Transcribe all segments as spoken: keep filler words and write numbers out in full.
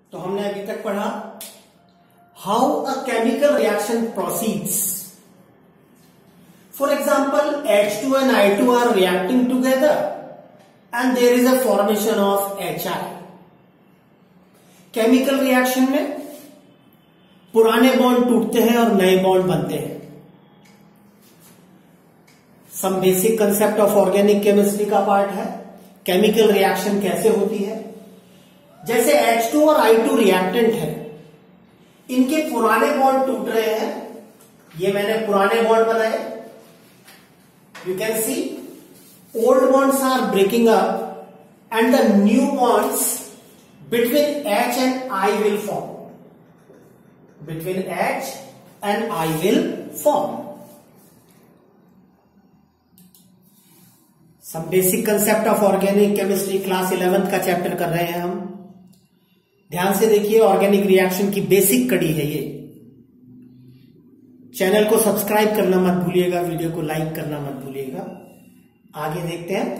तो हमने अभी तक पढ़ा how a chemical reaction proceeds. For example H two and I two are reacting together and there is a formation of H I. Chemical reaction में पुराने bond टूटते हैं और नए बॉन्ड बनते हैं. Some basic concept of organic chemistry का part है. केमिकल रिएक्शन कैसे होती है. जैसे एच टू और आई टू रिएक्टेंट है, इनके पुराने बॉन्ड टूट रहे हैं. ये मैंने पुराने बॉन्ड बनाए. You can see old bonds are breaking up and the new bonds between H and I will form. Between H and I will form. सब basic concept of organic chemistry class eleventh का chapter कर रहे हैं हम. ध्यान से देखिए, organic reaction की बेसिक कड़ी है ये. चैनल को सब्सक्राइब करना मत भूलिएगा, वीडियो को लाइक करना मत भूलिएगा. आगे देखते हैं.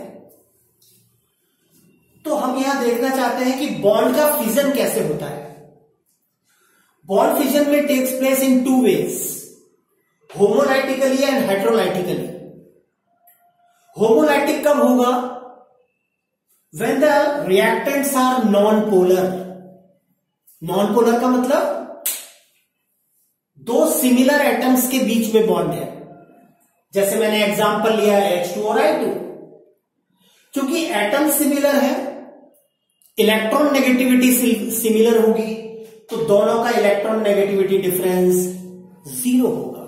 तो हम यहां देखना चाहते हैं कि बॉन्ड का फिजन कैसे होता है. बॉन्ड फिजन में takes place in two ways, homolytically and heterolytically. Homolytic कब होगा? When the reactants are non polar. Non polar का मतलब दो सिमिलर एटम्स के बीच में बॉन्ड है. जैसे मैंने एग्जांपल लिया एच टू और आई टू. क्योंकि एटम सिमिलर है, इलेक्ट्रॉन नेगेटिविटी सिमिलर होगी, तो दोनों का इलेक्ट्रॉन नेगेटिविटी डिफरेंस जीरो होगा.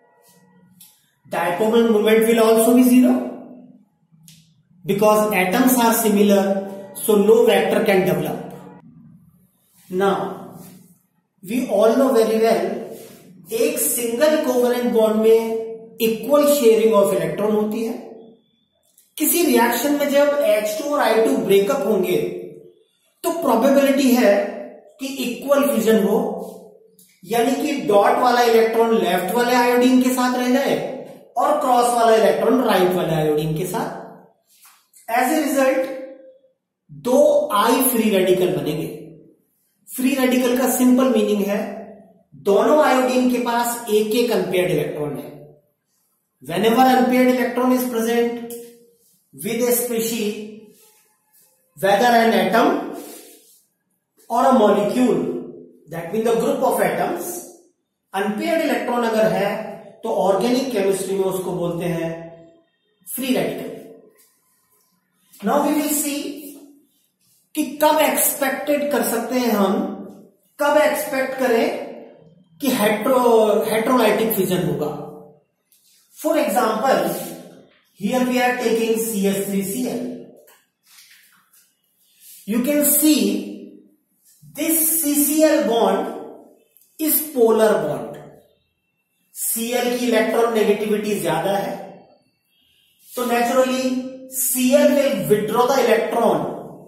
Dipole movement will also be zero because atoms are similar, so no vector can develop. Now we all know very well, एक single covalent bond में equal sharing of electron होती है. किसी reaction में जब H two और I to breakup होंगे तो प्रोबेबिलिटी है कि इक्वल फ्यूजन हो, यानी कि डॉट वाला इलेक्ट्रॉन लेफ्ट वाले आयोडीन के साथ रह जाए और क्रॉस वाला इलेक्ट्रॉन राइट वाले आयोडीन के साथ. एज ए रिजल्ट दो आई फ्री रेडिकल बनेंगे. फ्री रेडिकल का सिंपल मीनिंग है दोनों आयोडीन के पास एक एक अनपेयर्ड इलेक्ट्रॉन है. Whenever unpaired electron is present with a species, whether an atom or a molecule, that mean the group of atoms, unpaired electron अगर है तो ऑर्गेनिक केमिस्ट्री में उसको बोलते हैं free radical. Now we will see कि कब expected कर सकते हैं हम, कब एक्सपेक्ट करें कि हेट्रो हेट्रोलाइटिक फ्यूजन होगा. For example here we are taking C S three C L. You can see this C C L bond is polar bond. Cl की इलेक्ट्रॉन नेगेटिविटी ज्यादा है, तो naturally Cl will withdraw the electron.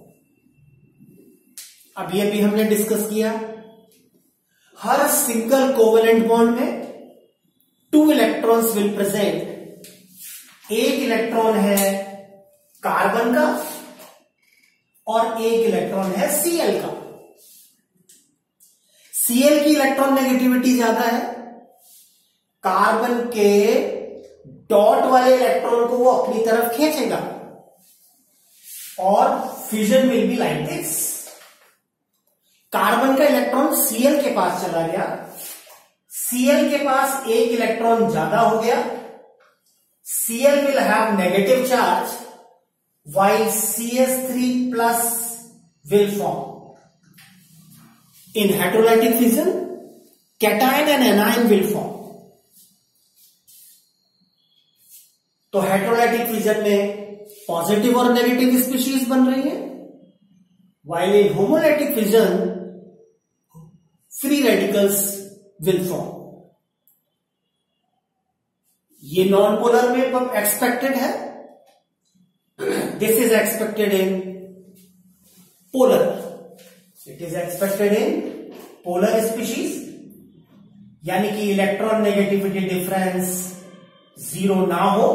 अभी अभी हमने discuss किया, हर single covalent bond में टू इलेक्ट्रॉन्स विल प्रेजेंट. एक इलेक्ट्रॉन है कार्बन का और एक इलेक्ट्रॉन है Cl का. Cl की इलेक्ट्रॉन नेगेटिविटी ज्यादा है, कार्बन के डॉट वाले इलेक्ट्रॉन को वो अपनी तरफ खींचेगा और fusion will be like this. Carbon का इलेक्ट्रॉन Cl के पास चला गया, Cl के पास एक इलेक्ट्रॉन ज्यादा हो गया. Cl will have negative charge while C H three plus will form. In heterolytic fission, cation and anion will form. तो हेटेरोलाइटिक फ्यूजन में पॉजिटिव और नेगेटिव स्पीशीज बन रही है, while in homolytic fusion free radicals will form. ये non polar में expected है, this is expected in polar. It is expected in polar species, यानी कि इलेक्ट्रॉन नेगेटिविटी डिफरेंस जीरो ना हो.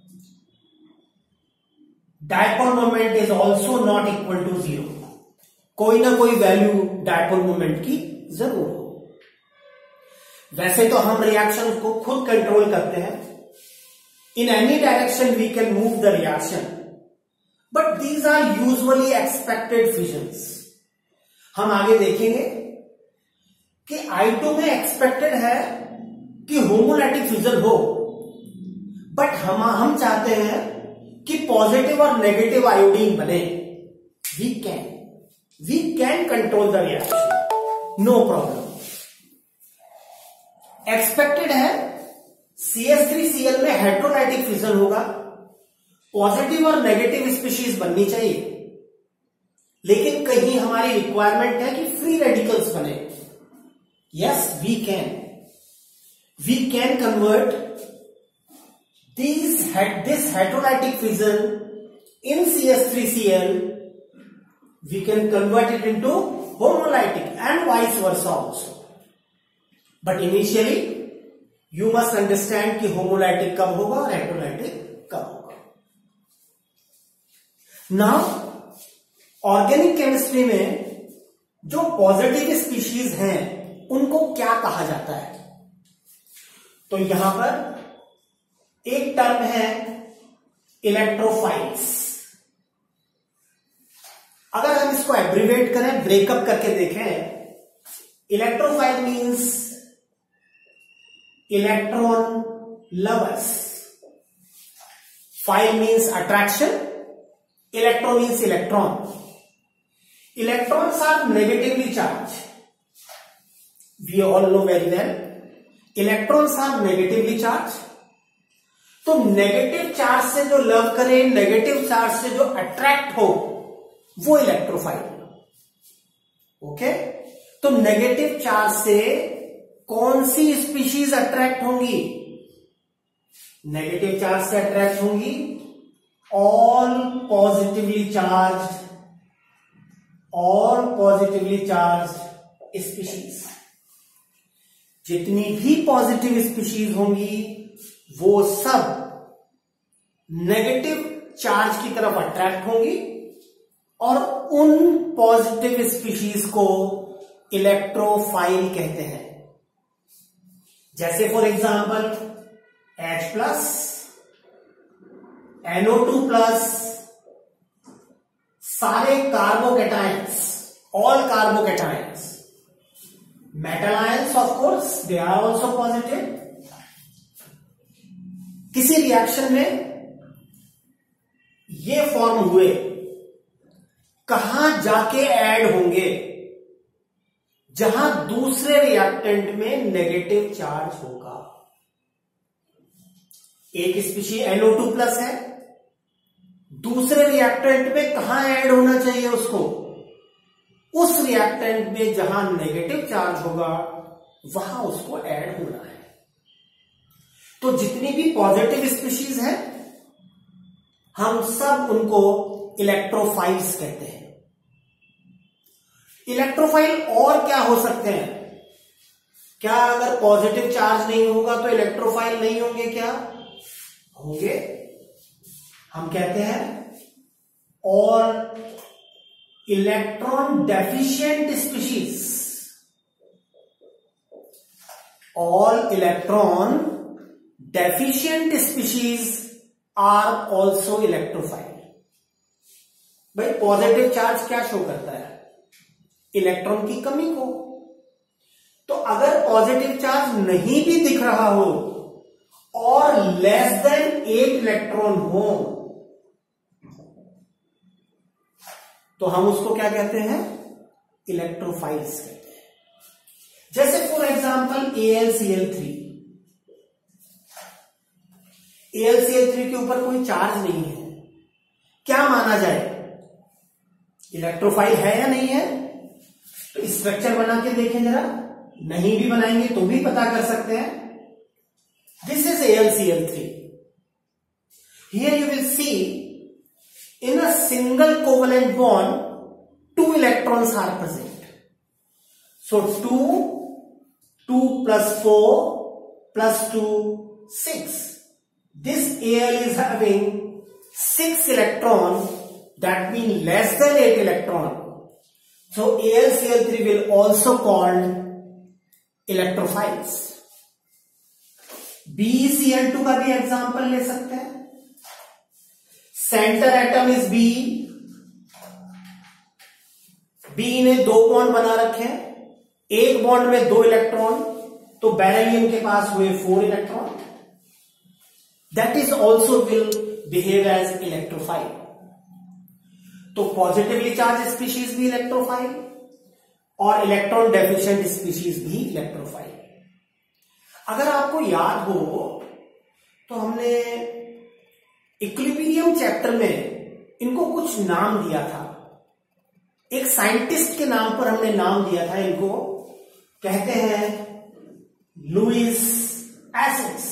Dipole moment is also not equal to zero. कोई ना कोई वैल्यू डायपोल मोमेंट की जरूर हो। वैसे तो हम रिएक्शन को खुद कंट्रोल करते हैं, in any direction we can move the reaction, but these are usually expected fusions. हम आगे देखेंगे कि आई टू में एक्सपेक्टेड है कि होमोलैटिक फ्यूजन हो, बट हम हम चाहते हैं कि पॉजिटिव और नेगेटिव आयोडीन बने। We can we can control the reaction, no problem. Expected है C H three C L में हेटेरोलाइटिक फ्यूजन होगा, पॉजिटिव और नेगेटिव स्पीशीज बननी चाहिए, लेकिन कहीं हमारी रिक्वायरमेंट है कि फ्री रेडिकल्स बने। Yes, we can we can convert this this heterolytic fusion in C H three C L, we can convert it into homolytic and vice versa also. But initially you must understand कि homolytic कब होगा और हेटेरोलाइटिक कब होगा। Now organic chemistry में जो positive species हैं उनको क्या कहा जाता है? तो यहां पर एक टर्म है इलेक्ट्रोफाइल्स। अगर हम इसको एब्रीवेट करें, ब्रेकअप करके देखें, electrophile means electron lovers, phile means attraction, electro means electron. Electrons are negatively charge, we all know very well, electrons are negatively charge. तो नेगेटिव चार्ज से जो लव करे, नेगेटिव चार्ज से जो अट्रैक्ट हो, वो इलेक्ट्रोफाइल। ओके, तो negative charge से कौन सी स्पीशीज अट्रैक्ट होंगी? नेगेटिव चार्ज से अट्रैक्ट होंगी all positively charge all positively charge species. जितनी भी पॉजिटिव स्पीशीज होंगी वो सब नेगेटिव चार्ज की तरफ अट्रैक्ट होंगी और उन पॉजिटिव स्पीशीज को इलेक्ट्रोफाइल कहते हैं। जैसे for example H plus, N O two plus, सारे carbocations, all carbocations, metal ions of course they are also positive. किसी रिएक्शन में ये फॉर्म हुए, कहां जाके ऐड होंगे? जहां दूसरे रिएक्टेंट में नेगेटिव चार्ज होगा। एक species N O two plus है, दूसरे रिएक्टेंट में कहां ऐड होना चाहिए उसको? उस रिएक्टेंट में जहां नेगेटिव चार्ज होगा वहां उसको ऐड होना है। तो जितनी भी पॉजिटिव स्पीशीज हैं हम सब उनको इलेक्ट्रोफाइल्स कहते हैं। इलेक्ट्रोफाइल और क्या हो सकते हैं? क्या अगर पॉजिटिव चार्ज नहीं होगा तो इलेक्ट्रोफाइल नहीं होंगे? क्या होंगे? हम कहते हैं और electron deficient species, all electron deficient species are also electrophile. भाई पॉजिटिव चार्ज क्या शो करता है? इलेक्ट्रॉन की कमी को। तो अगर पॉजिटिव चार्ज नहीं भी दिख रहा हो और लेस देन एट इलेक्ट्रॉन हो तो हम उसको क्या कहते हैं? इलेक्ट्रोफाइल्स कहते हैं। जैसे for example A L C L three, A L C L three के ऊपर कोई चार्ज नहीं है, क्या माना जाए? इलेक्ट्रोफाइल है या नहीं है? तो स्ट्रक्चर बना के देखें जरा, नहीं भी बनाएंगे तो भी पता कर सकते हैं। This is A L C L three. Here you will see in a single covalent bond two electrons are present. So two, two plus four plus two, six. This A L is having six electrons, that means less than eight electron. So A L C L three will also called electrophiles. B e C L two का भी example ले सकते हैं. Centre atom is B. B ने दो bond बना रखे हैं, एक बॉन्ड में दो इलेक्ट्रॉन, तो बेरिलियम के पास हुए four electron. That is also will behave as electrophile. तो पॉजिटिवली चार्ज स्पीशीज भी इलेक्ट्रोफाइल और इलेक्ट्रॉन डेफिशिएंट स्पीशीज भी इलेक्ट्रोफाइल. अगर आपको याद हो तो हमने इक्विलिब्रियम चैप्टर में इनको कुछ नाम दिया था. एक साइंटिस्ट के नाम पर हमने नाम दिया था इनको. कहते हैं Lewis acids.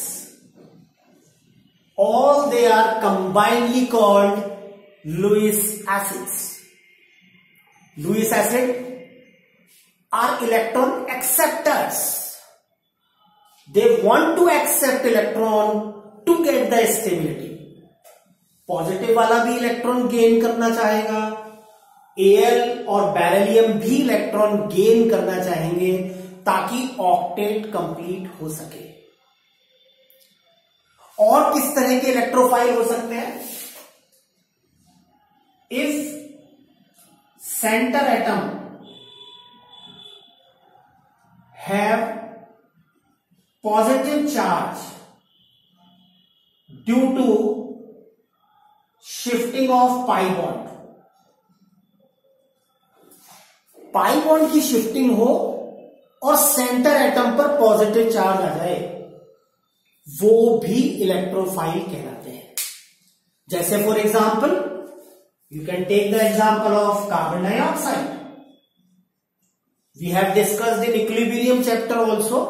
All they are combinely called Lewis acids. Lewis acid are electron acceptors. They want to accept electron to get the stability. Positive वाला भी इलेक्ट्रॉन गेन करना चाहेगा, Al और बेरिलियम भी इलेक्ट्रॉन गेन करना चाहेंगे ताकि ऑक्टेट कंप्लीट हो सके. और किस तरह के इलेक्ट्रोफाइल हो सकते हैं? If centre atom have positive charge due to shifting of pi bond. pi bond की शिफ्टिंग हो और सेंटर एटम पर पॉजिटिव चार्ज आ जाए, वो भी इलेक्ट्रोफाइल कहलाते हैं. जैसे for example you can take the example of carbon dioxide. We have discussed in equilibrium chapter also.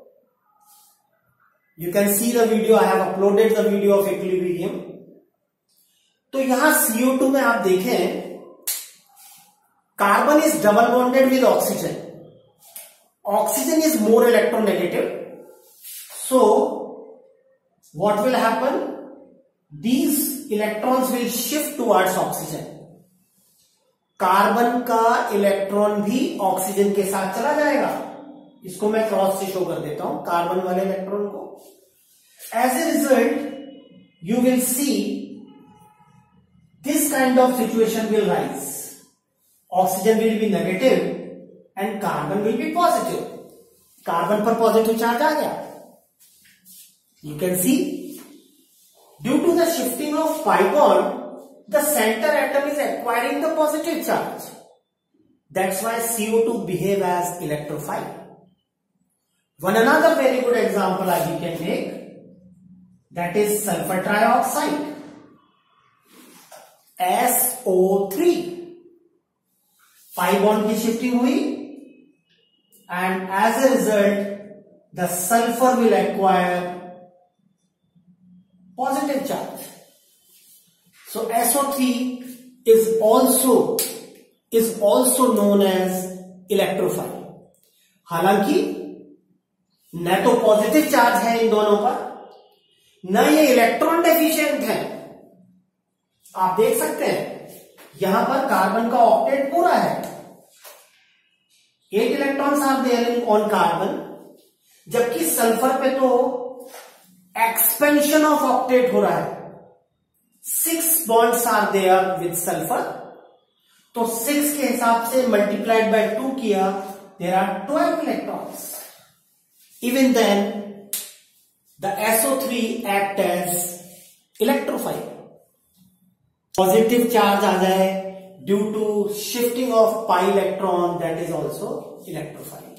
You can see the video. I have uploaded the video of equilibrium. तो यहां C O to में आप देखें, carbon is double bonded with oxygen. Oxygen is more electronegative. So what will happen? These electrons will shift towards oxygen. Carbon का electron भी oxygen के साथ चला जाएगा. इसको मैं क्रॉस से शो कर देता हूं कार्बन वाले इलेक्ट्रॉन को. As a result you will see this kind of situation will rise. Oxygen will be negative and carbon will be positive. Carbon पर पॉजिटिव चार्ज आ गया. You can see due to the shifting of pi bond the centre atom is acquiring the positive charge. That's why C O two behave as electrophile. One another very good example I we can take, that is sulfur trioxide, S O three. Pi bond की shifting हुई and as a result the sulfur will acquire positive charge. So S O three is also is also known as electrophile. हालांकि न तो positive charge है इन दोनों पर, न ये इलेक्ट्रॉन डेफिशिएंट है. आप देख सकते हैं यहां पर कार्बन का ऑक्टेट पूरा है. Eight electrons are there on carbon, जबकि सल्फर पे तो एक्सपेंशन ऑफ ऑक्टेट हो रहा है. Six bonds are there with sulphur. तो सिक्स के हिसाब से मल्टीप्लाइड बाय टू किया, there are twelve electrons. Even then, the S O three act as electrophile. Positive charge आ जाए due to shifting of pi electron, that is also electrophile.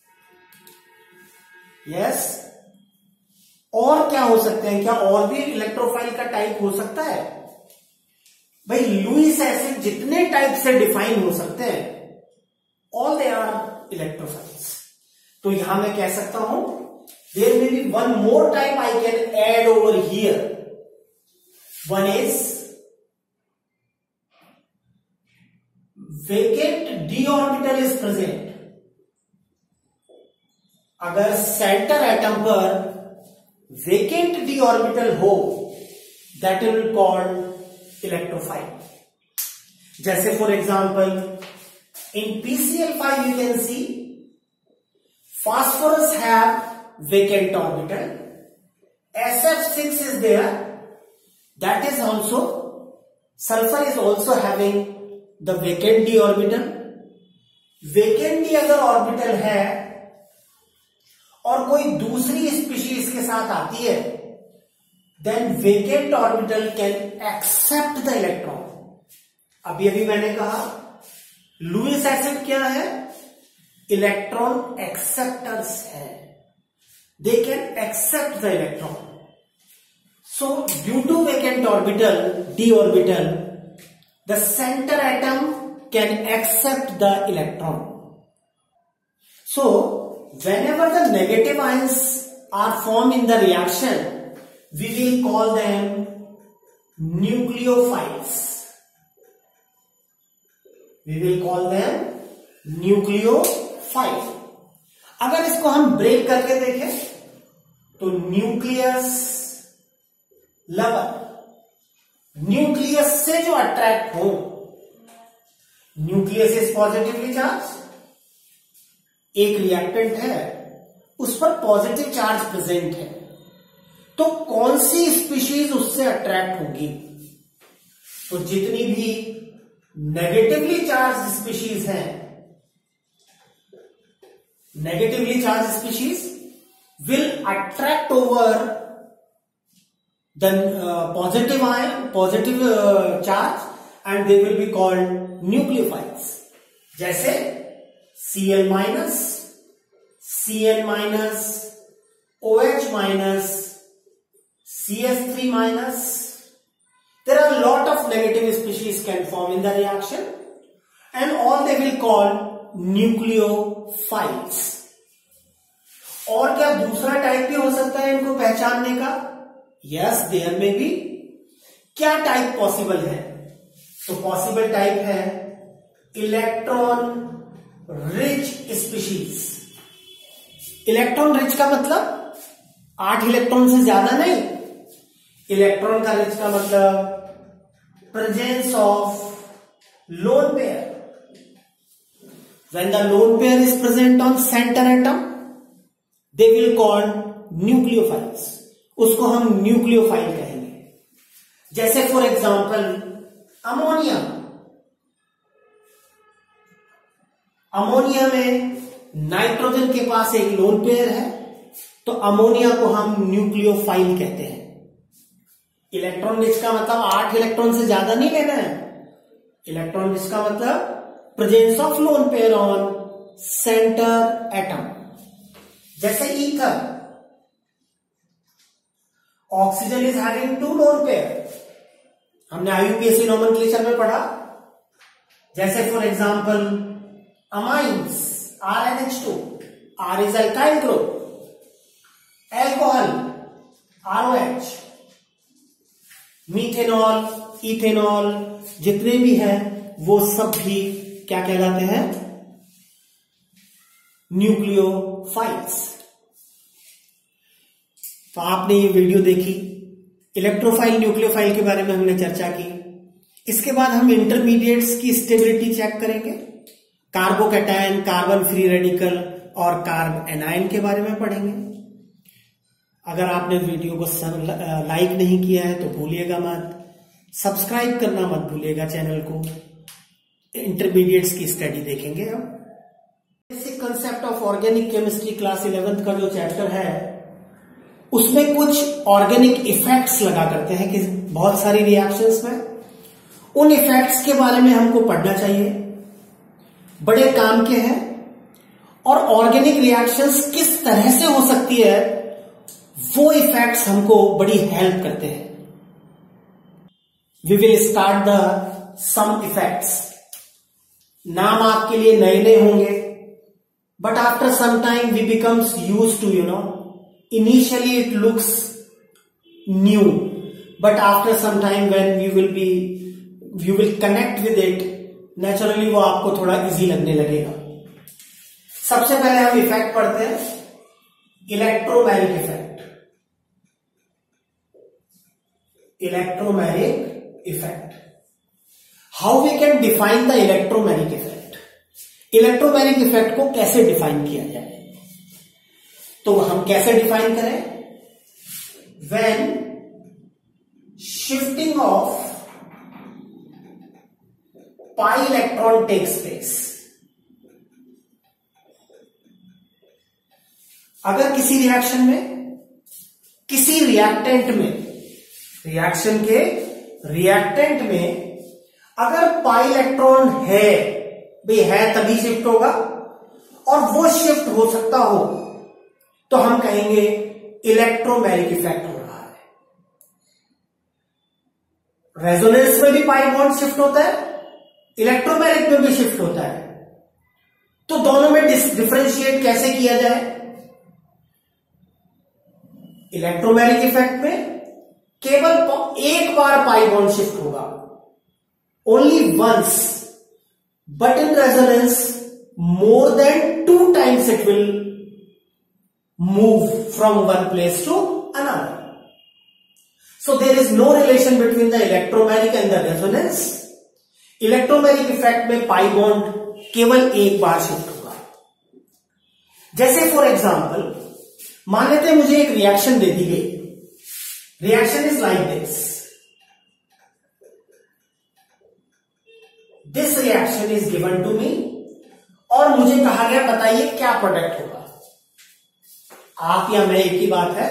Yes. और क्या हो सकते हैं? क्या और भी इलेक्ट्रोफाइल का टाइप हो सकता है? भाई लुईस एसिड जितने टाइप से डिफाइन हो सकते हैं, all they are electrophiles. तो यहां मैं कह सकता हूं there may be one more type I can add over here. One is vacant d orbital is present. अगर सेंटर एटम पर वेकेंट डी ऑर्बिटल हो, दैट विल कॉल्ड इलेक्ट्रोफाइल. जैसे for example In P C l five you can see phosphorus have vacant orbital, S f six is there, that is also, sulfur is also having the vacant d orbital. vacant d अगर orbital है और कोई दूसरी species के साथ आती है, then vacant orbital can accept the electron. अभी अभी मैंने कहा लुईस एसिड क्या है, इलेक्ट्रॉन एक्सेप्टर्स है, they can accept the electron. So due to vacant orbital, d orbital, the center atom can accept the electron. So whenever the negative ions are formed in the reaction, we will call them nucleophiles. We will call them nucleophile. अगर इसको हम break करके देखें तो nucleus lover, nucleus से जो attract हो, nucleus is positively charge, एक रिएक्टेंट है उस पर पॉजिटिव चार्ज प्रेजेंट है, तो कौन सी स्पीशीज उससे अट्रैक्ट होगी? तो जितनी भी नेगेटिवली चार्ज स्पीशीज हैं, negatively charge species will attract over the positive ion, positive charge, and they will be called nucleophiles. जैसे Cl minus, Cn minus, OH minus, C H three minus. There are a lot of negative species can form in the reaction, and all they will call nucleophiles. और क्या दूसरा type भी हो सकता है इनको पहचानने का? Yes, there may be. क्या टाइप पॉसिबल है? तो पॉसिबल टाइप है electron rich species. Electron rich का मतलब आठ इलेक्ट्रॉन से ज्यादा नहीं. इलेक्ट्रॉन का रिच का मतलब presence of lone pair. When the lone pair is present on centre atom, they will call nucleophiles. उसको हम न्यूक्लियोफाइल कहेंगे. जैसे फॉर एग्जांपल अमोनिया. अमोनिया में नाइट्रोजन के पास एक लोन पेयर है, तो अमोनिया को हम न्यूक्लियोफाइल कहते हैं. इलेक्ट्रॉन रिच का मतलब आठ इलेक्ट्रॉन से ज्यादा नहीं लेना है. इलेक्ट्रॉन रिच का मतलब presence of lone pair on centre atom. जैसे ether, oxygen is having two lone pair. हमने आईयूपीएसी नोमेनक्लेचर में पढ़ा. जैसे for example amines, R N H two, R is alkyl group. Alcohol, R O H. Methanol, ethanol, जितने भी हैं वो सब भी क्या कहलाते हैं? न्यूक्लियोफाइल्स. तो आपने ये वीडियो देखी, इलेक्ट्रोफाइल, न्यूक्लियोफाइल के बारे में हमने चर्चा की. इसके बाद हम इंटरमीडिएट्स की स्टेबिलिटी चेक करेंगे. कार्बोकैटायन, कार्बन फ्री रेडिकल और कार्ब एनायन के बारे में पढ़ेंगे. अगर आपने वीडियो को लाइक नहीं किया है तो भूलिएगा मत. सब्सक्राइब करना मत भूलिएगा चैनल को. इंटरमीडिएट्स की स्टडी देखेंगे हम. Basic concept of organic chemistry class eleventh का जो चैप्टर है, उसमें कुछ ऑर्गेनिक इफेक्ट्स लगा करते हैं कि बहुत सारी रिएक्शंस में. उन इफेक्ट्स के बारे में हमको पढ़ना चाहिए, बड़े काम के हैं. और ऑर्गेनिक रिएक्शंस किस तरह से हो सकती है, वो इफेक्ट्स हमको बड़ी हेल्प करते हैं. We will start the some effects. नाम आपके लिए नए नए होंगे, but after some time we becomes use to, you know. Initially it looks new, but after some time when you will be you will connect with it, naturally वो आपको थोड़ा easy लगने लगेगा. सबसे पहले हम इफेक्ट पढ़ते हैं, electromagnetic effect. Electromagnetic effect. How we can define the electromagnetic effect? Electromagnetic effect को कैसे डिफाइन किया जाए, तो हम कैसे डिफाइन करें? When shifting of pi electron takes place, अगर किसी रिएक्शन में, किसी रिएक्टेंट में, रिएक्शन के रिएक्टेंट में अगर पाई इलेक्ट्रॉन है, भाई है तभी शिफ्ट होगा, और वो शिफ्ट हो सकता हो तो हम कहेंगे इलेक्ट्रोमैग्नेटिक इफेक्ट हो रहा है। रेजोनेंस में भी पाई बॉन्ड शिफ्ट होता है, इलेक्ट्रोमैग्नेटिक में भी शिफ्ट होता है, तो दोनों में डिफरेंशिएट कैसे किया जाए? इलेक्ट्रोमैग्नेटिक इफेक्ट में केवल एक बार पाई बॉन्ड शिफ्ट होगा, only once, but in resonance more than two times it will move from one place to another. So there is no relation between the electromagnetic and the resonance. Electromagnetic effect में pi bond केवल एक बार shift होगा. जैसे for example मान लेते हैं मुझे एक रिएक्शन दे दी गई, reaction is like this, this reaction is given to me, और मुझे कहा गया बताइए क्या प्रोडक्ट होगा. आप या मैं, एक ही बात है.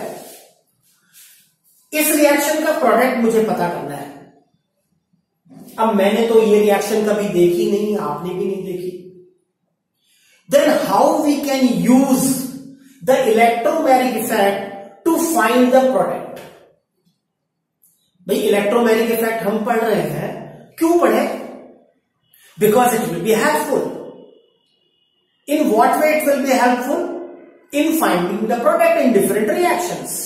इस रिएक्शन का प्रोडक्ट मुझे पता करना है. अब मैंने तो ये रिएक्शन कभी देखी नहीं, आपने भी नहीं देखी. Then how we can use the electromagnetic effect to find the product. भाई इलेक्ट्रोमैग्नेटिक इफेक्ट हम पढ़ रहे हैं, क्यों पढ़े? Because it will be helpful. In what way it will be helpful? In finding the product in different reactions.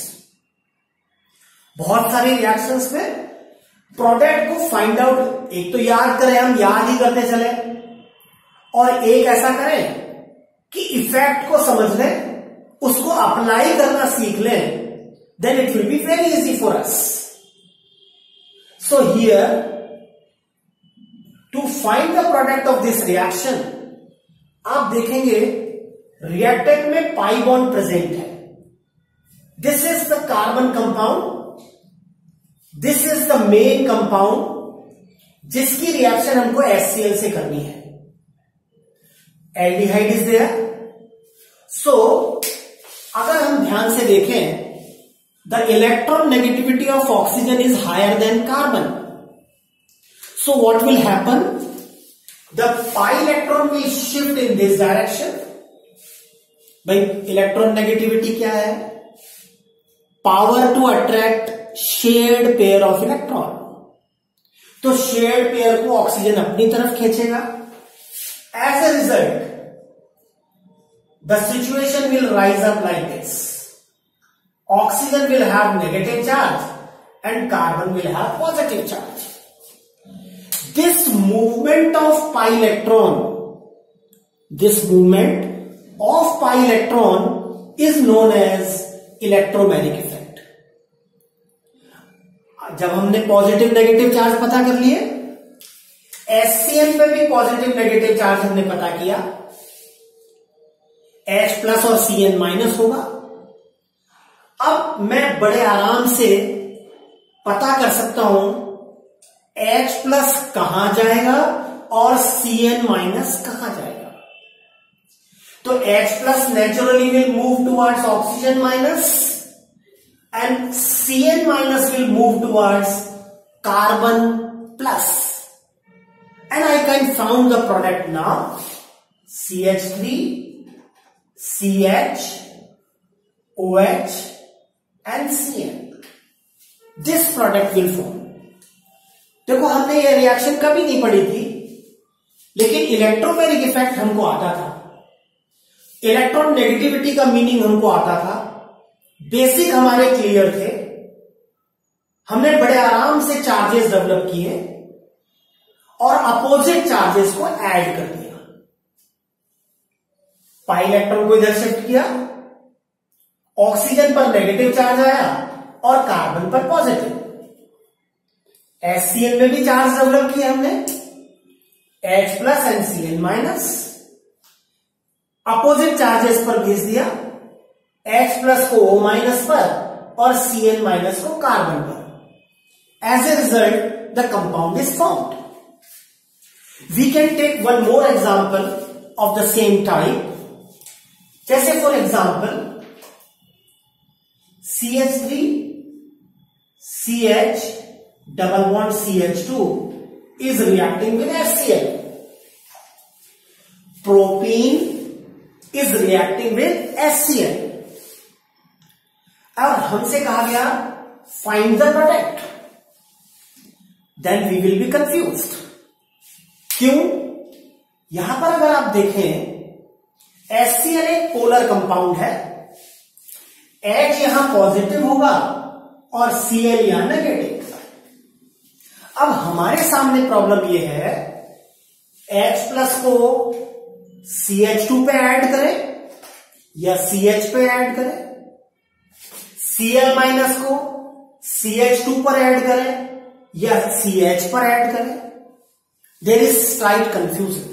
बहुत सारे reactions में प्रोडक्ट को फाइंड आउट, एक तो याद करें, हम याद ही करते चले, और एक ऐसा करें कि इफेक्ट को समझ लें, उसको अप्लाई करना सीख लें, then it will be very easy for us. So here to find the product of this reaction, आप देखेंगे रिएक्टेंट में पाई बॉन्ड प्रेजेंट है. This is the carbon compound, this is the main compound जिसकी reaction हमको HCl से करनी है. Aldehyde is there. सो अगर हम ध्यान से देखें, the electron negativity of oxygen is higher than carbon. So what will happen? The pi electron will shift in this direction. भाई इलेक्ट्रॉन नेगेटिविटी क्या है? Power to attract shared pair of electron. तो shared pair को oxygen अपनी तरफ खींचेगा. As a result the situation will rise up like this. Oxygen will have negative charge and carbon will have positive charge. This movement of pi electron, this movement of pi electron is known as electromagnetic effect. जब हमने positive negative charge पता कर लिए, HCl पे भी positive negative charge हमने पता किया, H प्लस और Cn माइनस होगा. अब मैं बड़े आराम से पता कर सकता हूं H प्लस कहां जाएगा और Cn माइनस कहां जाएगा. तो H plus naturally will move towards oxygen minus, and Cn minus will move towards carbon plus, and I can found the product now. C H three, C H, OH and Cn. This product will form. देखो हमने ये reaction कभी नहीं पढ़ी थी, लेकिन electromagnetic effect हमको आता था, इलेक्ट्रॉन नेगेटिविटी का मीनिंग हमको आता था, बेसिक हमारे क्लियर थे. हमने बड़े आराम से चार्जेस डेवलप किए और अपोजिट चार्जेस को ऐड कर दिया. पाई इलेक्ट्रॉन को इधर शिफ्ट किया, ऑक्सीजन पर नेगेटिव चार्ज आया और कार्बन पर पॉजिटिव. HCl में भी चार्ज डेवलप किया हमने, H plus and Cn minus. Opposite charges पर भेज दिया, H प्लस को O माइनस पर और Cl माइनस को कार्बन पर। As a result the compound is formed. We can take one more example of the same type, जैसे for example C H three C H double bond C H two is reacting with HCl. Propene is reacting with HCl. और हमसे कहा गया find the product, then we will be confused. क्यों? यहां पर अगर आप देखें HCl एक पोलर कंपाउंड है, H यहां पॉजिटिव होगा और Cl यहां नेगेटिव। अब हमारे सामने प्रॉब्लम यह है H प्लस को सी एच टू पे ऐड करें या सी एच पे ऐड करें, Cl माइनस को सी एच टू पर ऐड करें या सी एच पर ऐड करें। There is slight confusion.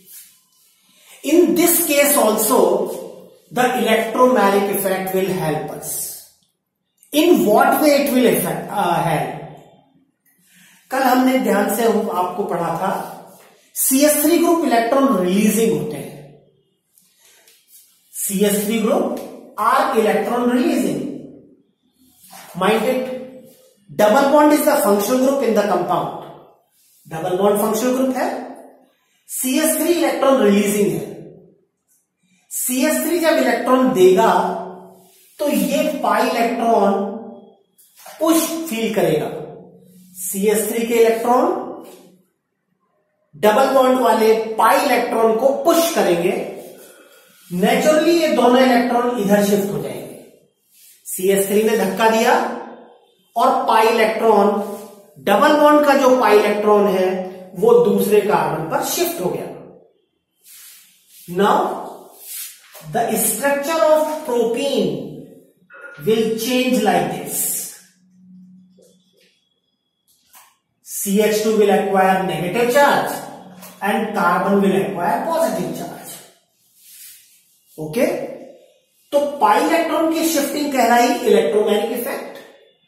In this case also the electromagnetic effect will help us. In what way it will help? कल हमने ध्यान से आपको पढ़ा था C H three group electron releasing होते हैं। C H three group are electron releasing. Mind it, double bond is the functional group in the compound. Double bond functional group है, C H three electron releasing है। C H three जब electron देगा तो ये pi electron push feel करेगा। C H three के electron double bond वाले pi electron को पुश करेंगे, नेचुरली ये दोनों इलेक्ट्रॉन इधर शिफ्ट हो जाएंगे। सी एच थ्री ने धक्का दिया और पाई इलेक्ट्रॉन, डबल बॉन्ड का जो पाई इलेक्ट्रॉन है वो दूसरे कार्बन पर शिफ्ट हो गया। Now the structure of propene will change like this. C H two will acquire negative charge and carbon will acquire positive charge. Okay, तो pi electron की शिफ्टिंग कहलाई इलेक्ट्रोमैग्नेटिक इफेक्ट।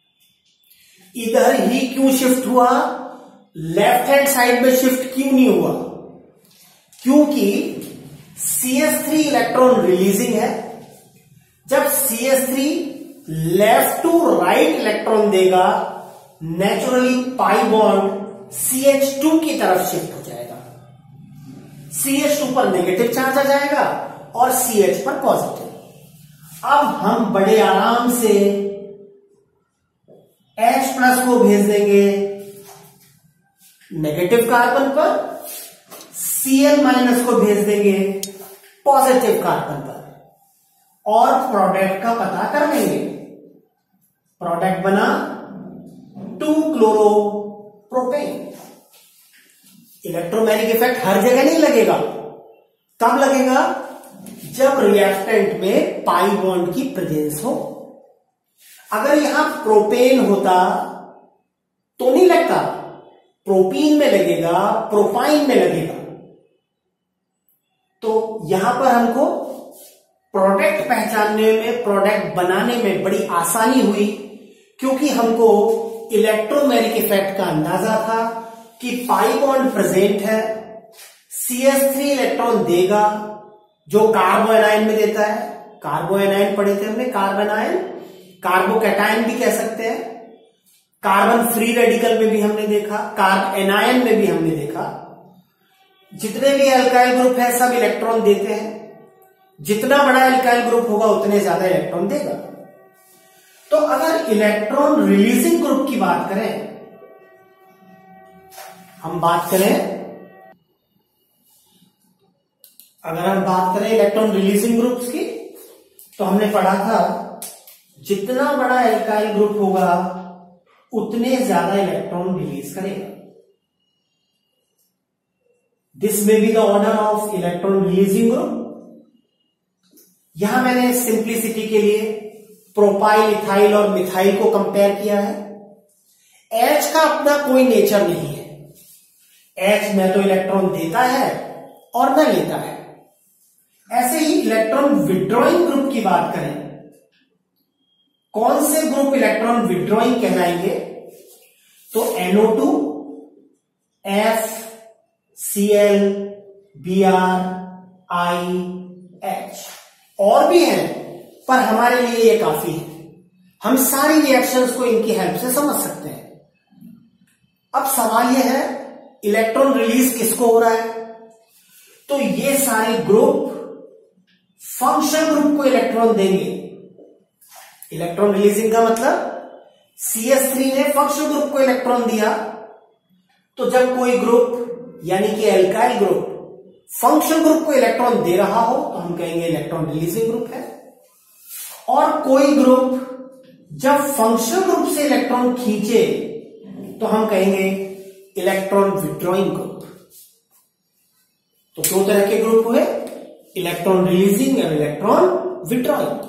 इधर ही क्यों शिफ्ट हुआ, लेफ्ट हैंड साइड में shift क्यों नहीं हुआ? क्योंकि C H three electron releasing है। जब C H three left to right electron देगा, naturally pi bond C H two की तरफ शिफ्ट हो जाएगा। सी एच टू पर नेगेटिव चार्ज आ जाएगा और सी एच पर पॉजिटिव। अब हम बड़े आराम से H प्लस को भेज देंगे नेगेटिव कार्बन पर, Cl माइनस को भेज देंगे पॉजिटिव कार्बन पर और प्रोडक्ट का पता कर लेंगे। प्रोडक्ट बना two chloropropane. Electromagnetic effect हर जगह नहीं लगेगा। कब लगेगा? जब रिएक्टेंट में पाई बॉन्ड की प्रेजेंस हो। अगर यहां प्रोपेन होता तो नहीं लगता, प्रोपीन में लगेगा, प्रोपाइन में लगेगा। तो यहां पर हमको प्रोडक्ट पहचानने में, प्रोडक्ट बनाने में बड़ी आसानी हुई, क्योंकि हमको इलेक्ट्रोमैग्नेटिक इफेक्ट का अंदाजा था कि पाई बॉन्ड प्रेजेंट है, सी एच थ्री इलेक्ट्रॉन देगा जो कार्बो एनायन में देता है। कार्बो एनायन पढ़े थे हमने, कार्बन आयन, कार्बोकैटायन भी कह सकते हैं। कार्बन फ्री रेडिकल में भी हमने देखा, कार्ब एनायन में भी हमने देखा। जितने भी एल्काइल ग्रुप है सब इलेक्ट्रॉन देते हैं। जितना बड़ा एल्काइल ग्रुप होगा उतने ज्यादा इलेक्ट्रॉन देगा। तो अगर इलेक्ट्रॉन रिलीजिंग ग्रुप की बात करें, हम बात करें अगर हम बात करें इलेक्ट्रॉन रिलीजिंग ग्रुप्स की, तो हमने पढ़ा था जितना बड़ा एल्काइल ग्रुप होगा उतने ज्यादा इलेक्ट्रॉन रिलीज करेगा। This may be the order of electron releasing group. यहां मैंने सिंप्लिसिटी के लिए प्रोपाइल, इथाइल और मिथाइल को कंपेयर किया है। H का अपना कोई नेचर नहीं है। H न तो इलेक्ट्रॉन देता है और न लेता है। ऐसे ही इलेक्ट्रॉन विड्रॉइंग ग्रुप की बात करें, कौन से ग्रुप इलेक्ट्रॉन विड्रॉइंग कहलाएंगे, तो N O two, F, C L, B R, I, H, और भी हैं पर हमारे लिए ये काफी है, हम सारी रिएक्शंस को इनकी हेल्प से समझ सकते हैं। अब सवाल यह है इलेक्ट्रॉन रिलीज किसको हो रहा है, तो ये सारे ग्रुप फंक्शन ग्रुप को इलेक्ट्रॉन देंगे। इलेक्ट्रॉन रिलीजिंग का मतलब सी एच थ्री ने फंक्शन ग्रुप को इलेक्ट्रॉन दिया, तो जब कोई ग्रुप यानी कि एल्काइल ग्रुप फंक्शन ग्रुप को इलेक्ट्रॉन दे रहा हो तो हम कहेंगे इलेक्ट्रॉन रिलीजिंग ग्रुप है, और कोई ग्रुप जब फंक्शन ग्रुप से इलेक्ट्रॉन खींचे तो हम कहेंगे इलेक्ट्रॉन विड्रॉइंग ग्रुप। तो दो तरह के ग्रुप हुए, इलेक्ट्रॉन रिलीजिंग और इलेक्ट्रॉन विड्रॉइंग।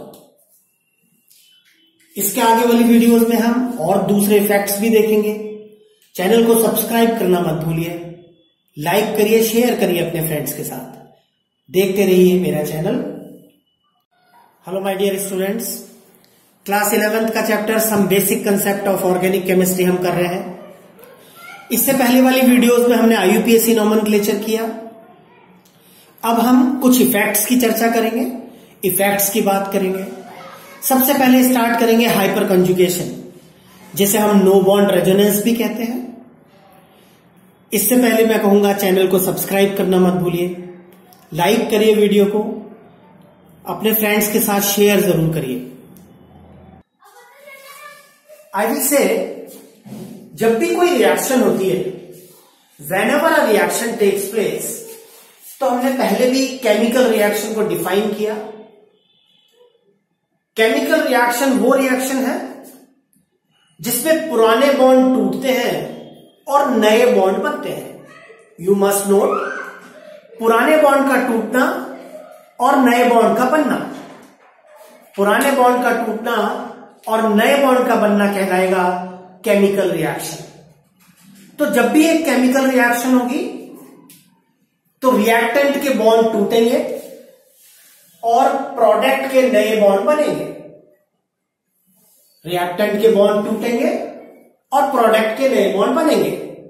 इसके आगे वाली वीडियोस में हम और दूसरे इफेक्ट्स भी देखेंगे। चैनल को सब्सक्राइब करना मत भूलिए, लाइक करिए, शेयर करिए अपने फ्रेंड्स के साथ, देखते रहिए मेरा channel. Hello my dear students, class eleventh का chapter some basic concept of organic chemistry हम कर रहे हैं। इससे पहले वाली वीडियोस में हमने I U P A C nomenclature किया। अब हम कुछ इफेक्ट्स की चर्चा करेंगे, इफेक्ट्स की बात करेंगे। सबसे पहले स्टार्ट करेंगे हाइपर कंजुगेशन, जिसे हम नो बॉन्ड रेजोनेंस भी कहते हैं। इससे पहले मैं कहूंगा चैनल को सब्सक्राइब करना मत भूलिए, लाइक करिए वीडियो को, अपने फ्रेंड्स के साथ शेयर जरूर करिए। आई विल से जब भी कोई रिएक्शन होती है, whenever a reaction takes place, तो हमने पहले भी केमिकल रिएक्शन को डिफाइन किया। केमिकल रिएक्शन वो रिएक्शन है जिसमें पुराने बॉन्ड टूटते हैं और नए बॉन्ड बनते हैं। यू मस्ट नोट, पुराने बॉन्ड का टूटना और नए बॉन्ड का बनना, पुराने बॉन्ड का टूटना और नए बॉन्ड का बनना कहलाएगा केमिकल रिएक्शन। तो जब भी एक केमिकल रिएक्शन होगी तो रिएक्टेंट के बॉन्ड टूटेंगे और प्रोडक्ट के नए बॉन्ड बनेंगे। रिएक्टेंट के बॉन्ड टूटेंगे और प्रोडक्ट के नए बॉन्ड बनेंगे।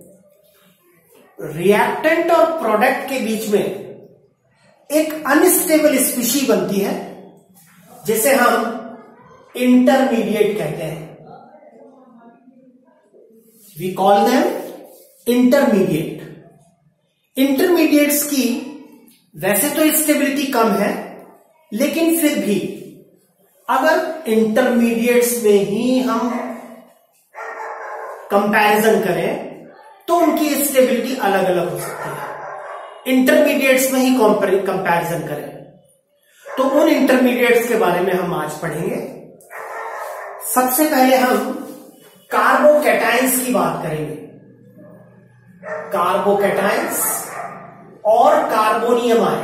रिएक्टेंट और प्रोडक्ट के बीच में एक अनस्टेबल स्पीशी बनती है जिसे हम इंटरमीडिएट कहते हैं। We call them intermediate. Intermediates की वैसे तो स्टेबिलिटी कम है, लेकिन फिर भी अगर इंटरमीडिएट्स में ही हम कंपैरिजन करें तो उनकी स्टेबिलिटी अलग अलग हो सकती है। इंटरमीडिएट्स में ही कंपैरिजन करें तो उन इंटरमीडिएट्स के बारे में हम आज पढ़ेंगे। सबसे पहले हम कार्बोकैटायंस की बात करेंगे। कार्बोकैटायंस और कार्बोनियम आयन।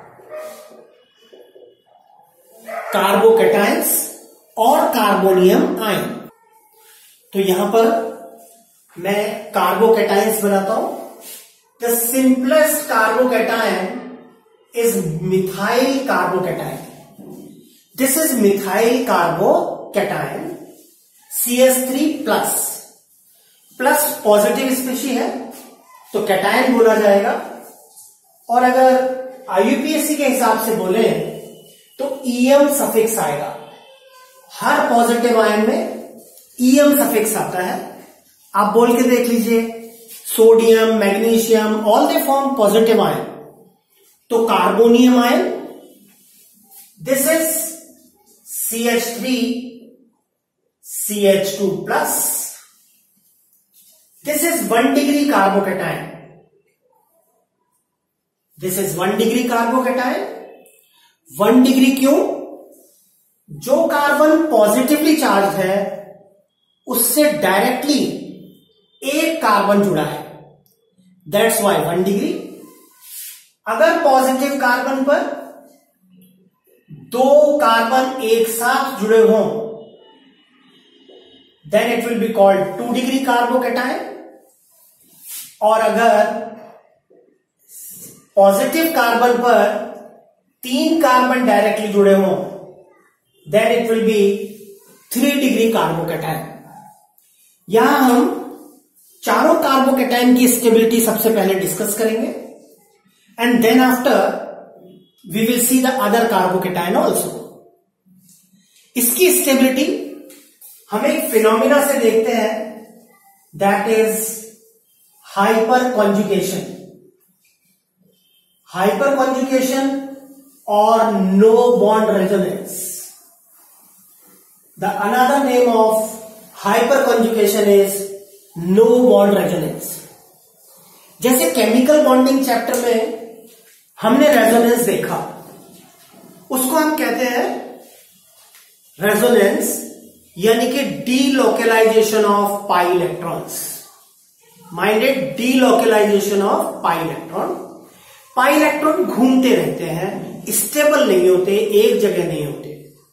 कार्बोकैटायंस और कार्बोनियम आयन। तो यहां पर मैं कार्बोकैटायंस बनाता हूं। The simplest carbocation is methyl carbocation. This is methyl carbocation C H three plus. Plus positive species है तो कैटायन बोला जाएगा, और अगर आई यू पी ए सी के हिसाब से बोले तो ईएम सफिक्स आएगा। हर पॉजिटिव आयन में ईएम सफिक्स आता है। आप बोल के देख लीजिए, sodium, magnesium, all they form positive ion. तो carbonium ion, this is C H three C H two plus. This is one degree carbocation. This is one degree carbocation. One degree क्यों? जो कार्बन पॉजिटिवली चार्ज है उससे directly एक carbon जुड़ा है, that's why one degree. अगर positive carbon पर दो कार्बन एक साथ जुड़े हों then it will be called two degree carbocation. और अगर पॉजिटिव कार्बन पर तीन कार्बन डायरेक्टली जुड़े हों, then it will be three degree carbocation. यहां हम चारों कार्बोकैटायन की स्टेबिलिटी सबसे पहले डिस्कस करेंगे and then after we will see the other carbocation also. इसकी स्टेबिलिटी हम एक फिनोमिना से देखते हैं, that is hyperconjugation. Hyperconjugation और no bond resonance. The another name of hyperconjugation is no bond resonance. जैसे chemical bonding chapter में हमने रेजोनेंस देखा, उसको हम कहते हैं रेजोनेंस, यानी कि delocalization of pi electrons. Minded, delocalization of pi electron. Pi electron घूमते रहते हैं, स्टेबल नहीं होते, एक जगह नहीं होते।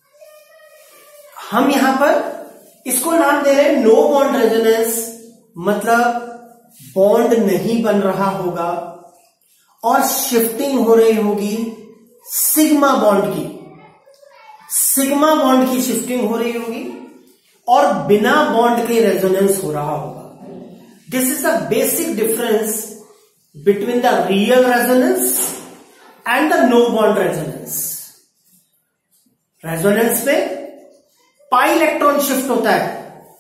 हम यहां पर इसको नाम दे रहे हैं नो बॉन्ड रेजोनेंस, मतलब बॉन्ड नहीं बन रहा होगा और शिफ्टिंग हो रही होगी सिग्मा बॉन्ड की। सिग्मा बॉन्ड की शिफ्टिंग हो रही होगी और बिना बॉन्ड के रेजोनेंस हो रहा होगा। This is the basic difference between the real resonance and the no bond resonance. Resonance में पाई इलेक्ट्रॉन शिफ्ट होता है,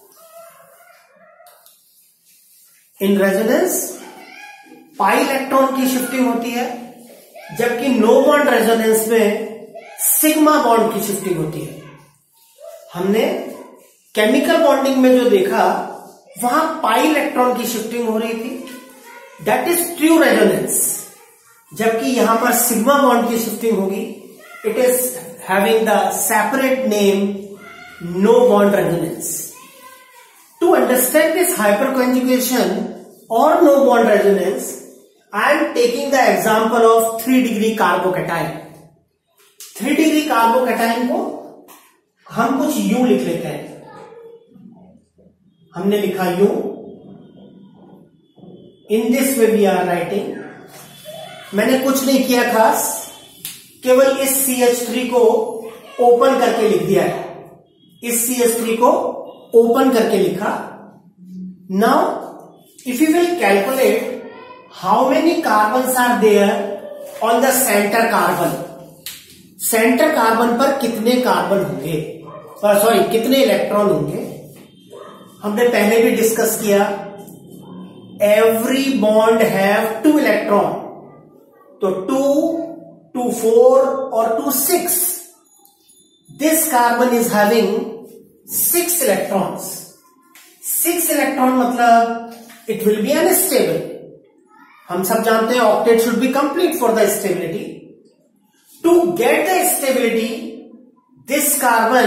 इन रेजोनेंस पाई इलेक्ट्रॉन की शिफ्टिंग होती है, जबकि नो बॉन्ड रेजोनेंस में सिग्मा बॉन्ड की शिफ्टिंग होती है। हमने केमिकल बॉन्डिंग में जो देखा वहां पाई इलेक्ट्रॉन की शिफ्टिंग हो रही थी, दैट इज ट्रू रेजोनेंस, जबकि यहां पर सिग्मा बॉन्ड की शिफ्टिंग होगी। It is having the separate name no bond resonance. To understand this hyperconjugation और no bond resonance, I am taking the example of three degree carbocation. Three degree carbocation को हम कुछ यूं लिख लेते हैं। हमने लिखा यूं, in this way we are writing. मैंने कुछ नहीं किया खास, केवल इस सी एच थ्री को ओपन करके लिख दिया है। इस सी एच थ्री को ओपन करके लिखा। Now if you will calculate how many carbons are there on the center carbon, center carbon पर कितने कार्बन होंगे, सॉरी कितने इलेक्ट्रॉन होंगे। हमने पहले भी डिस्कस किया, every bond have two electron, तो टू, टू फोर और two six. This carbon is having six electrons. Six electron मतलब इट विल बी अनस्टेबल। हम सब जानते हैं octet should be complete for the stability. To get the stability, this carbon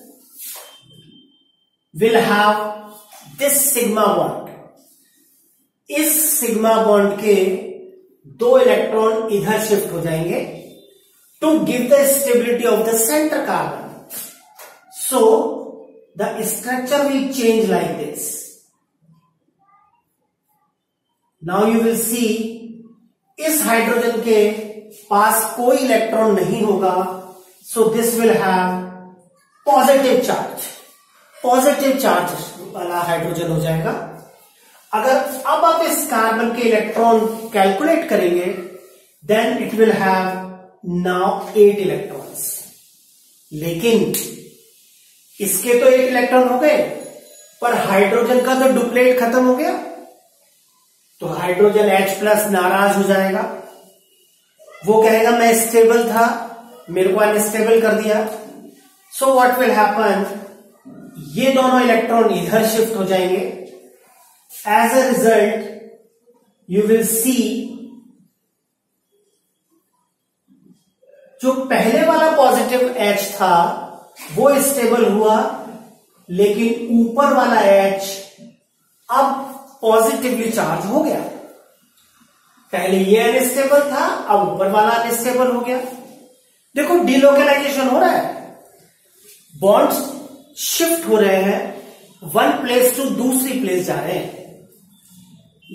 will have this sigma bond. इस sigma bond के दो electron इधर shift हो जाएंगे to give the stability of the center carbon. So the structure will change like this. Now you will see, इस hydrogen के पास कोई इलेक्ट्रॉन नहीं होगा, so this will have positive charge. Positive charge वाला हाइड्रोजन हो जाएगा। अगर अब आप इस कार्बन के इलेक्ट्रॉन कैलकुलेट करेंगे, then it will have now eight electrons. लेकिन इसके तो एट इलेक्ट्रॉन हो गए, पर हाइड्रोजन का तो डुप्लेट खत्म हो गया, तो हाइड्रोजन H प्लस नाराज हो जाएगा। वो कहेगा मैं स्टेबल था, मेरे को अनस्टेबल कर दिया। सो व्हाट विल हैपन, ये दोनों इलेक्ट्रॉन इधर शिफ्ट हो जाएंगे। As a result you will see, जो पहले वाला पॉजिटिव H था वो स्टेबल हुआ, लेकिन ऊपर वाला H अब पॉजिटिवली चार्ज हो गया। पहले ये अनस्टेबल था, अब ऊपर वाला अनस्टेबल हो गया। देखो डिलोकेलाइजेशन हो रहा है, बॉन्ड्स शिफ्ट हो रहे हैं, वन प्लेस टू दूसरी प्लेस जा रहे हैं,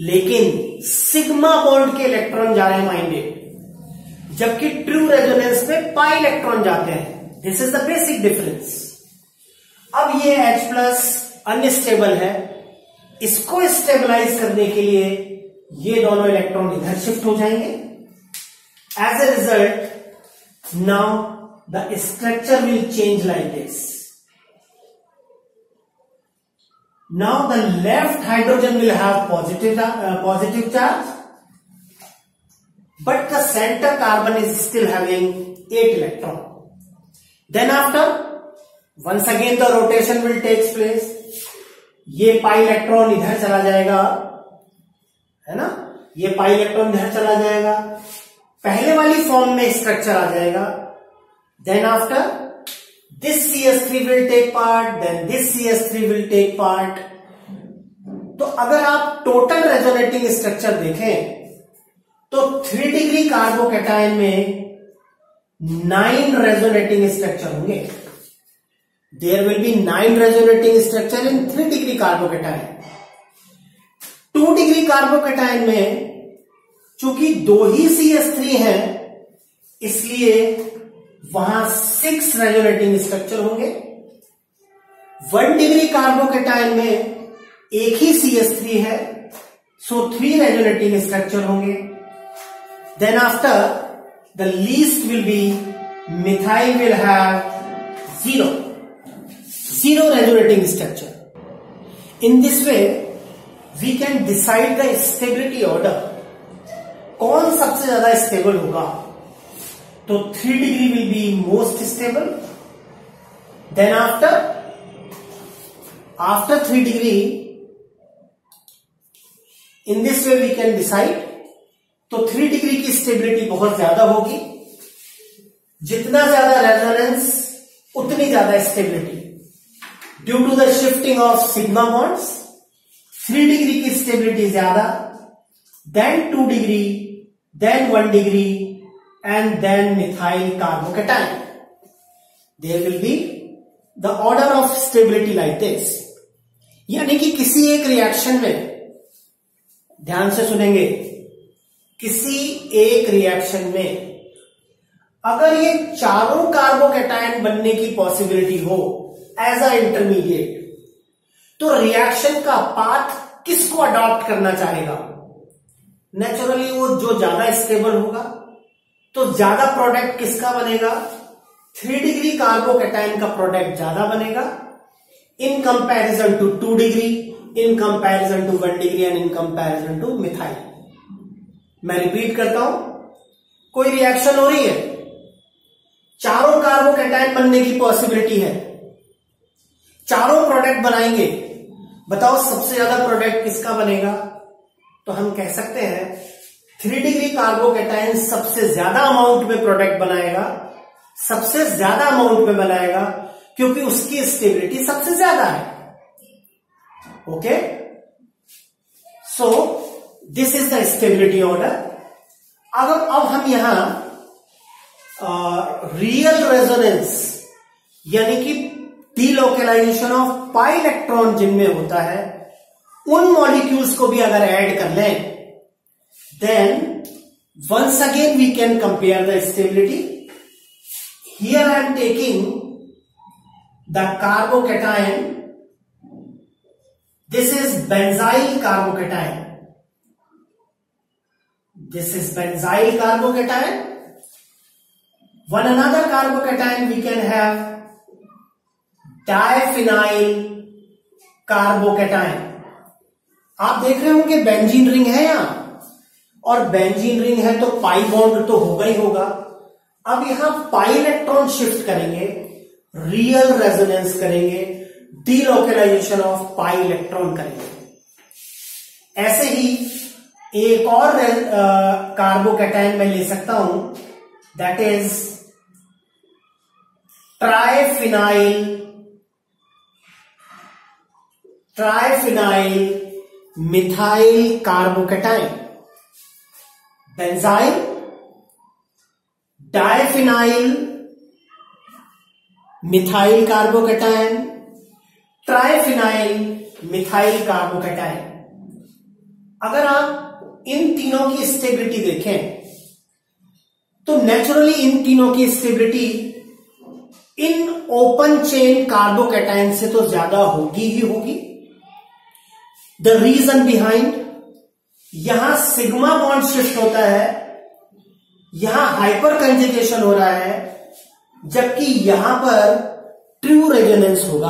लेकिन सिग्मा बॉन्ड के इलेक्ट्रॉन जा रहे हैं माइंडेड, जबकि ट्रू रेजोनेंस में इसमें पाई इलेक्ट्रॉन जाते हैं। This is the basic difference. अब ये H प्लस अनस्टेबल है, इसको स्टेबलाइज करने के लिए ये दोनों इलेक्ट्रॉन इधर शिफ्ट हो जाएंगे। As a result now the structure will change like this. Now the left hydrogen will have positive positive charge, but the center carbon is still having eight electron. Then after, once again the rotation will take place. ये pi electron इधर चला जाएगा, है ना, ये pi electron इधर चला जाएगा, पहले वाली फॉर्म में स्ट्रक्चर आ जाएगा। Then after, this C H three will take part, then this C H three will take part. तो अगर आप टोटल रेजोनेटिंग स्ट्रक्चर देखें तो थ्री डिग्री कार्बोकैटायन में नाइन रेजोनेटिंग स्ट्रक्चर होंगे। There will be nine resonating structure in three degree carbocation. Two degree carbocation में चूंकि दो ही सी एच थ्री है, इसलिए वहां सिक्स रेजोनेटिंग स्ट्रक्चर होंगे। वन डिग्री कार्बोकैटायन में एक ही सी एच थ्री है, सो थ्री रेजोनेटिंग स्ट्रक्चर होंगे। Then after, the least will be methyl will have zero, zero resonating structure. In this way, we can decide the stability order. कौन सबसे ज्यादा stable होगा? तो three degree will be most stable. Then after, after three degree, in this way we can decide. तो three degree की stability बहुत ज्यादा होगी। जितना ज्यादा रेजोनेंस उतनी ज्यादा stability. Due to the shifting of sigma bonds, three degree की स्टेबिलिटी ज्यादा, then two degree, then one degree and then methyl carbocation. There will be the order of stability like this. यानी कि किसी एक reaction में, ध्यान से सुनेंगे, किसी एक रिएक्शन में अगर ये चारों कार्बोकैटायन बनने की पॉसिबिलिटी हो एज अ इंटरमीडिएट, तो रिएक्शन का पाथ किसको अडॉप्ट करना चाहेगा? नेचुरली वो जो ज्यादा स्टेबल होगा। तो ज्यादा प्रोडक्ट किसका बनेगा? थ्री डिग्री कार्बोकैटायन का प्रोडक्ट ज्यादा बनेगा in comparison to two degree, in comparison to one degree and in comparison to methyl. मैं रिपीट करता हूं, कोई रिएक्शन हो रही है, चारों कार्बोकैटायन बनने की पॉसिबिलिटी है, चारों प्रोडक्ट बनाएंगे, बताओ सबसे ज्यादा प्रोडक्ट किसका बनेगा? तो हम कह सकते हैं थ्री डिग्री कार्बोकैटायन सबसे ज्यादा अमाउंट में प्रोडक्ट बनाएगा, सबसे ज्यादा अमाउंट में बनाएगा क्योंकि उसकी स्टेबिलिटी सबसे ज्यादा है। Okay, so this is the stability order. अगर अब हम यहां रियल रेजोनेंस यानी कि डीलोकलाइजेशन ऑफ पाई इलेक्ट्रॉन जिनमें होता है, उन मॉलिक्यूल्स को भी अगर ऐड कर लें, then once again we can compare the stability. Here I am taking the carbocation, this is benzyl carbocation, this is benzyl carbocation. One another carbocation we can have diphenyl carbocation. आप देख रहे होंगे benzene ring है यहां, और benzene ring है तो pi bond तो होगा ही होगा। अब यहां पाई इलेक्ट्रॉन शिफ्ट करेंगे, रियल रेजोनेंस करेंगे, डीलोकलाइजेशन ऑफ पाई इलेक्ट्रॉन करेंगे। ऐसे ही एक और कार्बोकैटायन मैं ले सकता हूं, that is triphenyl triphenyl methyl carbocation. Benzyl, diphenyl methyl carbocation, triphenyl methyl carbocation. अगर आप इन तीनों की स्टेबिलिटी देखें तो नेचुरली इन तीनों की स्टेबिलिटी इन ओपन चेन कार्बोकैटायन से तो ज्यादा होगी ही होगी। द रीजन बिहाइंड, यहां सिग्मा बॉन्ड शिफ्ट होता है, यहां हाइपर कंजुगेशन हो रहा है, जबकि यहां पर ट्रू रेजोनेंस होगा।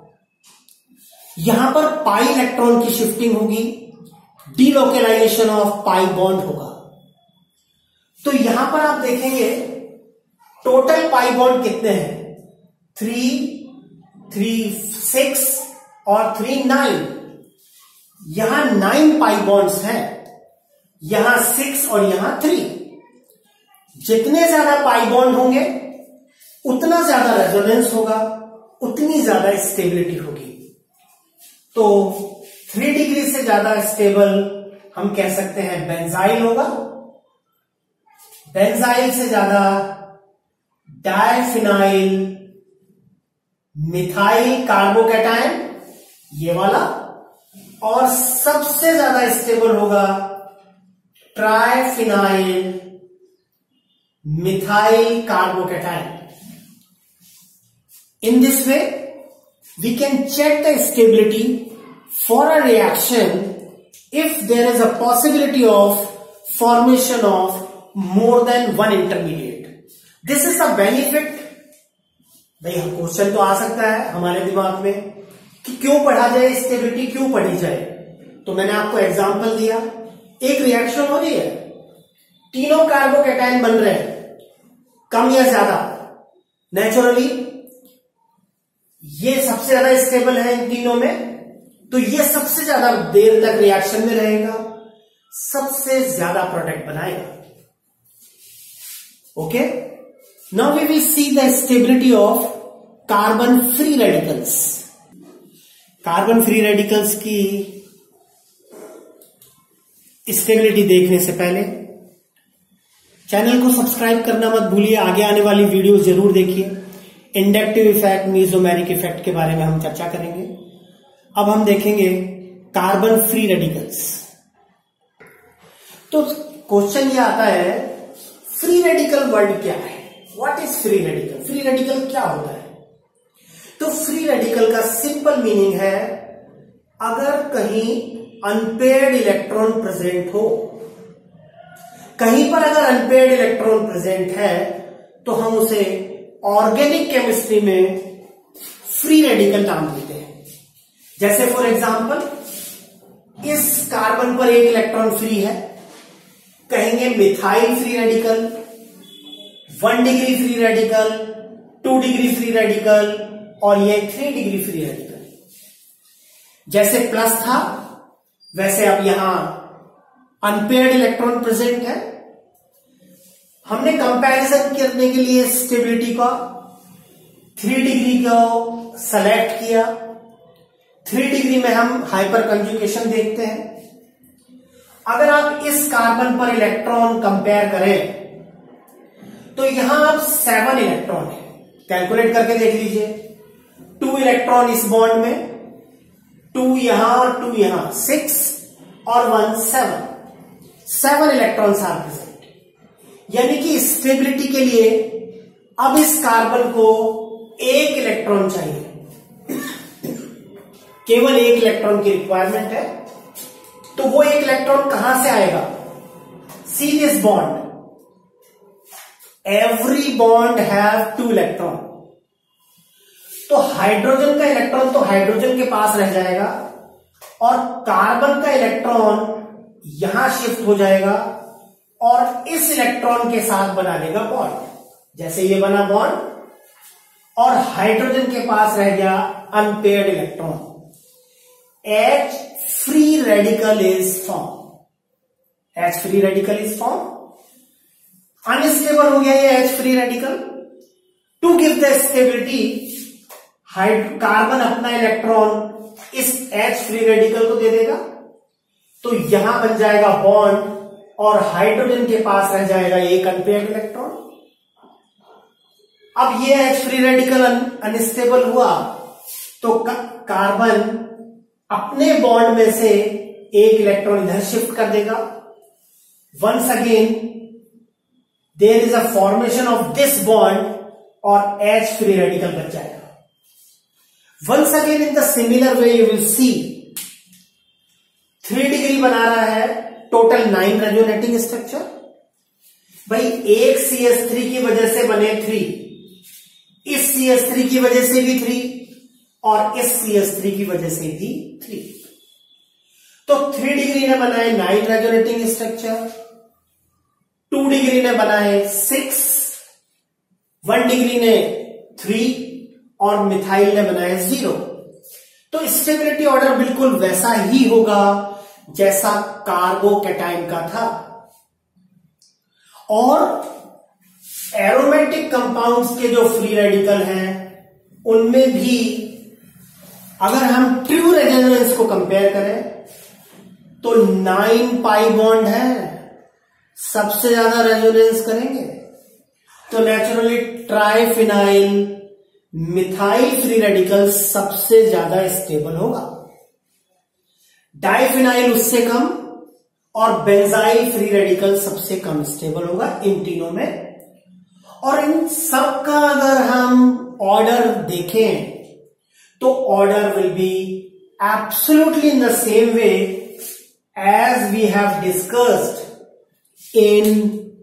यहां पर पाई इलेक्ट्रॉन की शिफ्टिंग होगी, डीलोकेलाइजेशन ऑफ पाई बॉन्ड होगा। तो यहां पर आप देखेंगे टोटल पाई बॉन्ड कितने हैं, थ्री, थ्री सिक्स और थ्री नाइन। यहां नाइन पाई बॉन्ड्स हैं, यहां सिक्स और यहां थ्री। जितने ज्यादा पाई बॉन्ड होंगे उतना ज्यादा रेजोनेंस होगा, उतनी ज्यादा स्टेबिलिटी होगी। तो थ्री डिग्री से ज्यादा स्टेबल हम कह सकते हैं बेंजाइल होगा, बेंजाइल से ज्यादा डायफिनाइल मिथाइल कार्बोकैटायन, ये वाला, और सबसे ज्यादा स्टेबल होगा triphenyl methyl carbocation. In this way, we can check the stability for a reaction if there is a possibility of formation of more than one intermediate. This is the benefit. भाई question तो आ सकता है हमारे दिमाग में कि क्यों पढ़ा जाए स्टेबिलिटी, क्यों पढ़ी जाए। तो मैंने आपको एग्जांपल दिया, एक रिएक्शन हो रही है, तीनों कार्बोकैटायन बन रहे हैं, कम या ज्यादा, नेचुरली ये सबसे ज्यादा स्टेबल है इन तीनों में, तो ये सबसे ज्यादा देर तक रिएक्शन में रहेगा, सबसे ज्यादा प्रोडक्ट बनाएगा। Okay, now we will see the stability of carbon free radicals. Carbon free radicals की स्टेबिलिटी देखने से पहले चैनल को सब्सक्राइब करना मत भूलिए, आगे आने वाली वीडियो जरूर देखिए। इंडक्टिव इफेक्ट, मीजोमेरिक इफेक्ट के बारे में हम चर्चा करेंगे। अब हम देखेंगे कार्बन फ्री रेडिकल्स। तो क्वेश्चन ये आता है, फ्री रेडिकल वर्ड क्या है, what is free radical, free radical क्या होता है। तो फ्री रेडिकल का सिंपल मीनिंग है, अगर कहीं अनपेयर्ड इलेक्ट्रॉन प्रेजेंट हो, कहीं पर अगर अनपेयर्ड इलेक्ट्रॉन प्रेजेंट है तो हम उसे ऑर्गेनिक केमिस्ट्री में फ्री रेडिकल नाम देते हैं। जैसे फॉर एग्जांपल, इस कार्बन पर एक इलेक्ट्रॉन फ्री है, कहेंगे methyl free radical, one degree free radical, two degree free radical, और ये थ्री डिग्री फ्री रेडिकल। जैसे प्लस था वैसे अब यहां अनपेयर्ड इलेक्ट्रॉन प्रेजेंट है। हमने कंपैरिजन करने के लिए स्टेबिलिटी का थ्री डिग्री को सेलेक्ट किया। थ्री डिग्री में हम हाइपर कंजुगेशन देखते हैं। अगर आप इस कार्बन पर इलेक्ट्रॉन कंपेयर करें तो यहां अब सेवन इलेक्ट्रॉन है, कैलकुलेट करके देख लीजिए। टू इलेक्ट्रॉन इस बॉन्ड में, टू यहां और टू यहां, सिक्स और one seven, seven electrons are present. यानी कि स्टेबिलिटी के लिए अब इस कार्बन को एक इलेक्ट्रॉन चाहिए, केवल एक इलेक्ट्रॉन की रिक्वायरमेंट है। तो वो एक इलेक्ट्रॉन कहां से आएगा, see this bond, every bond have two electron. तो हाइड्रोजन का इलेक्ट्रॉन तो हाइड्रोजन के पास रह जाएगा और कार्बन का इलेक्ट्रॉन यहां शिफ्ट हो जाएगा और इस इलेक्ट्रॉन के साथ बना लेगा बॉन्ड। जैसे ये बना बॉन्ड और हाइड्रोजन के पास रह गया unpaired electron. H free radical is form, H free radical is form. Unstable हो गया ये H free radical. To give the stability, carbon अपना इलेक्ट्रॉन इस H फ्री रेडिकल को दे देगा, तो यहां बन जाएगा बॉन्ड और हाइड्रोजन के पास रह जाएगा एक अनपेयर्ड इलेक्ट्रॉन। अब ये H फ्री रेडिकल अनस्टेबल हुआ तो कार्बन अपने बॉन्ड में से एक इलेक्ट्रॉन इधर शिफ्ट कर देगा। Once again there is a formation of this bond और H फ्री रेडिकल बच जाएगा. Once again in the similar way you will see three degree बना रहा है, टोटल नाइन रेजोनेटिंग स्ट्रक्चर. भाई एक सी एस थ्री की वजह से बने थ्री, इस सी एस थ्री की वजह से भी थ्री और इस सी एस थ्री की वजह से भी थ्री. तो थ्री डिग्री ने बनाए nine resonating structure, two degree ने बनाए सिक्स, वन डिग्री ने थ्री और मिथाइल ने बनाए जीरो. तो स्टेबिलिटी ऑर्डर बिल्कुल वैसा ही होगा जैसा कार्बोकैटायन का था. और एरोमेटिक कंपाउंड्स के जो फ्री रेडिकल हैं उनमें भी अगर हम ट्रू रेजोनेंस को कंपेयर करें तो नाइन पाई बॉन्ड है, सबसे ज्यादा रेजोनेंस करेंगे. तो naturally triphenyl methyl free radical सबसे ज्यादा स्टेबल होगा, डाइफिनाइल उससे कम और बेंजाइल फ्री रेडिकल सबसे कम स्टेबल होगा इन तीनों में. और इन सब का अगर हम ऑर्डर देखें तो order will be absolutely in the same way as we have discussed in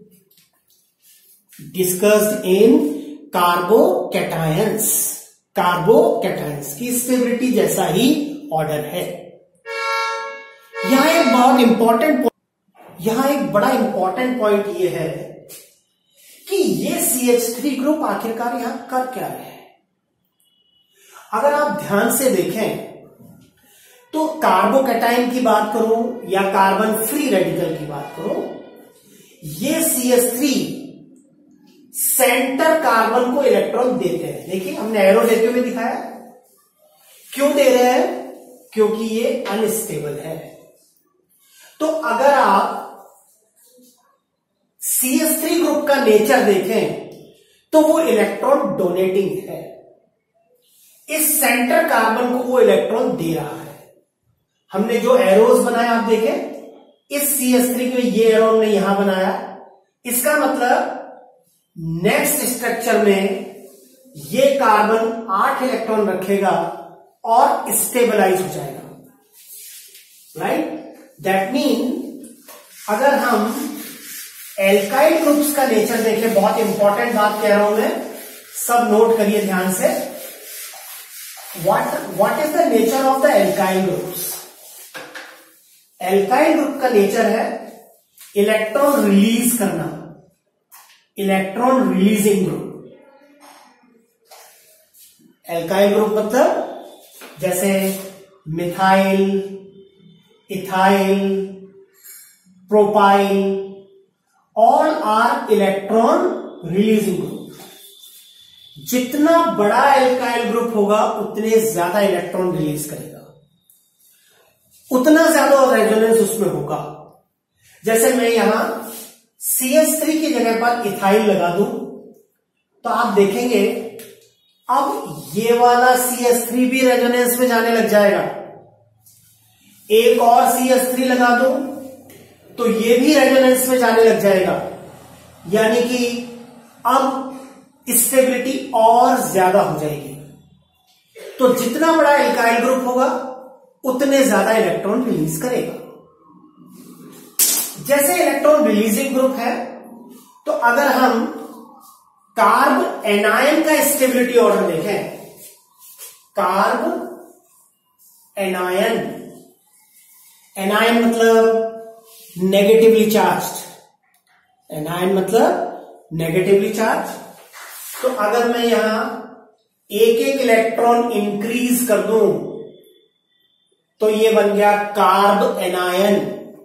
discussed in carbocations. Carbocations की स्टेबिलिटी जैसा ही ऑर्डर है. यहां एक बहुत इंपॉर्टेंट यहां एक बड़ा इंपॉर्टेंट पॉइंट यह है कि ये सी एच थ्री ग्रुप आखिरकार यहां कर क्या रहे हैं. अगर आप ध्यान से देखें तो कार्बोकैटायन की बात करूं या कार्बन फ्री रेडिकल की बात करूं, ये C H three centre carbon को इलेक्ट्रॉन देते हैं. देखिए हमने एरो देते हुए दिखाया. क्यों दे रहे हैं? क्योंकि ये अनस्टेबल है. तो अगर आप सी एच थ्री ग्रुप का नेचर देखें तो वो इलेक्ट्रॉन डोनेटिंग है. इस सेंटर कार्बन को वो इलेक्ट्रॉन दे रहा है. हमने जो एरोज बनाए आप देखें, इस सी एच थ्री में ये एरो ने यहां बनाया. इसका मतलब नेक्स्ट स्ट्रक्चर में ये कार्बन आठ इलेक्ट्रॉन रखेगा और स्टेबलाइज हो जाएगा. राइट? दैट मीन अगर हम एल्काइल ग्रुप्स का नेचर देखें, बहुत इंपॉर्टेंट बात कह रहा हूं मैं, सब नोट करिए ध्यान से. What what is the nature of the alkyl groups? Alkyl group का नेचर है इलेक्ट्रॉन रिलीज करना, electron releasing group. Alkyl group मतलब जैसे methyl, ethyl, propyl, all are electron releasing group. जितना बड़ा एल्काइल ग्रुप होगा उतने ज्यादा इलेक्ट्रॉन रिलीज करेगा, उतना ज्यादा रेजोनेंस उसमें होगा. जैसे मैं यहां सी एच थ्री की जगह पर इथाइल लगा दूं तो आप देखेंगे अब ये वाला सी एच थ्री भी रेजोनेंस में जाने लग जाएगा. एक और सी एच थ्री लगा दूं तो ये भी रेजोनेंस में जाने लग जाएगा. यानी कि अब स्टेबिलिटी और ज्यादा हो जाएगी. तो जितना बड़ा एल्काइल ग्रुप होगा उतने ज्यादा इलेक्ट्रॉन रिलीज करेगा. जैसे इलेक्ट्रॉन रिलीजिंग ग्रुप है तो अगर हम कार्ब एनायन का स्टेबिलिटी ऑर्डर देखें, कार्ब एनायन, एनायन मतलब नेगेटिवली चार्ज्ड, एनायन मतलब नेगेटिवली चार्ज. तो अगर मैं यहां एक एक इलेक्ट्रॉन इंक्रीज कर दूं तो ये बन गया कार्ब एनायन.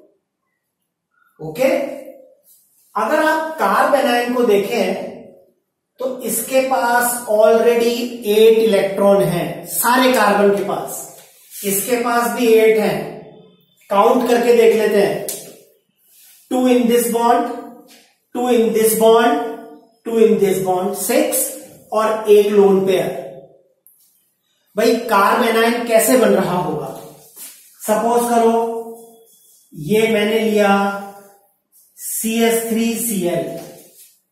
ओके. अगर आप कार्ब एनायन को देखें तो इसके पास ऑलरेडी एट इलेक्ट्रॉन हैं, सारे कार्बन के पास. इसके पास भी एट हैं. काउंट करके देख लेते हैं. Two in this bond, two in this bond, two in this bond, six और एक लोन पेयर. भाई कार्ब एनायन कैसे बन रहा होगा? सपोज करो ये मैंने लिया C H three C L,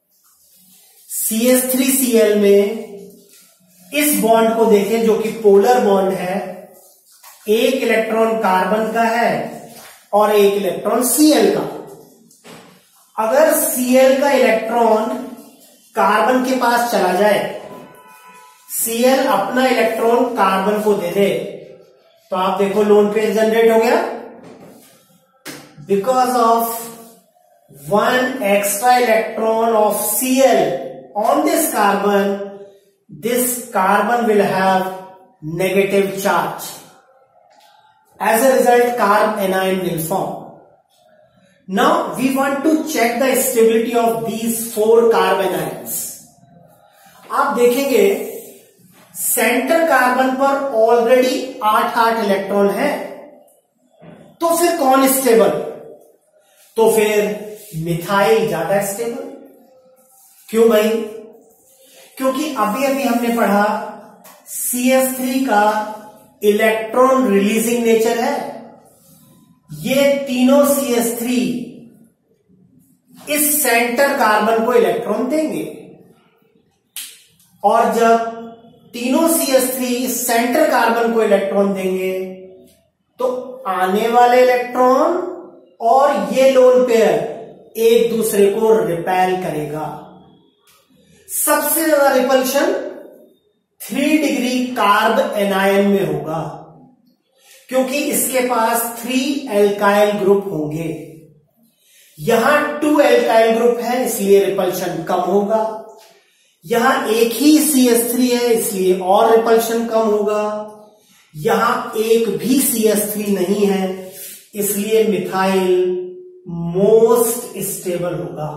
C H three C L में इस बॉन्ड को देखें जो कि पोलर बॉन्ड है, एक इलेक्ट्रॉन कार्बन का है और एक इलेक्ट्रॉन Cl का। अगर Cl का इलेक्ट्रॉन कार्बन के पास चला जाए, Cl अपना इलेक्ट्रॉन कार्बन को दे दे, तो आप देखो लोन पेयर जनरेट हो गया। Because of one extra electron of Cl on this carbon, this carbon will have negative charge. As a result, carb anion will form. Now we want to check the stability of these four carbon ions. आप देखेंगे centre carbon पर already आठ आठ electron है, तो फिर कौन stable? तो फिर मिथाइल ज्यादा स्टेबल। क्यों भाई? क्योंकि अभी अभी हमने पढ़ा सी एच थ्री का इलेक्ट्रॉन रिलीजिंग नेचर है। ये तीनों सी एच थ्री इस सेंटर कार्बन को इलेक्ट्रॉन देंगे, और जब तीनों सी एच थ्री इस सेंटर कार्बन को इलेक्ट्रॉन देंगे तो आने वाले इलेक्ट्रॉन और ये लोन पेयर एक दूसरे को रिपेल करेगा। सबसे ज्यादा repulsion three degree carbanion में होगा, क्योंकि इसके पास थ्री एल्काइल ग्रुप होंगे। यहां टू एल्काइल ग्रुप है इसलिए रिपल्शन कम होगा, यहां एक ही सी एच थ्री है इसलिए और रिपल्शन कम होगा, यहां एक भी सी एच थ्री नहीं है इसलिए मिथाइल मोस्ट स्टेबल होगा।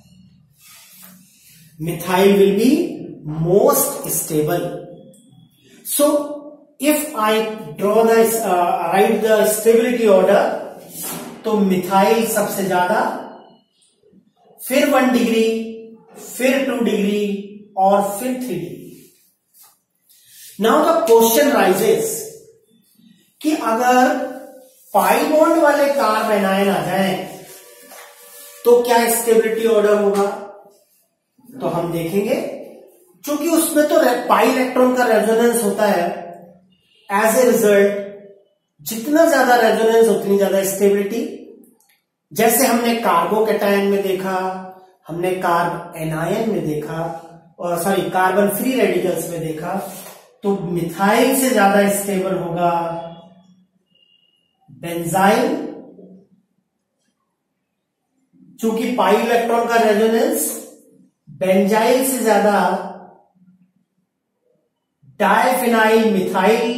Methyl will be most stable. So if I draw the write the stability order, तो मिथाइल सबसे ज्यादा, फिर वन डिग्री, फिर टू डिग्री और फिर three degree. Now the question rises कि अगर पाई बॉन्ड वाले कार्ब एनायन आ जाए तो क्या स्टेबिलिटी ऑर्डर होगा? तो हम देखेंगे, क्योंकि उसमें तो पाई इलेक्ट्रॉन का रेजोनेंस होता है, एज ए रिजल्ट जितना ज्यादा रेजोनेंस उतनी ज्यादा स्टेबिलिटी। जैसे हमने कार्बोकैटायन में देखा, हमने कार्ब एनायन में देखा, और सॉरी कार्बन फ्री रेडिकल्स में देखा, तो मिथाइल से ज्यादा स्टेबल होगा बेंजाइल, चूंकि पाई इलेक्ट्रॉन का रेजोनेंस बेंजाइल से ज्यादा डाइफिनाइल मिथाइल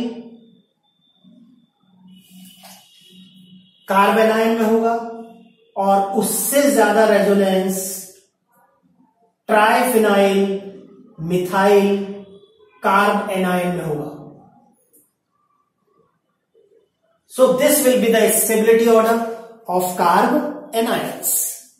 कार्बेनाइन में होगा, और उससे ज्यादा resonance triphenyl methyl carbanion में होगा। So this will be the stability order of carbanions.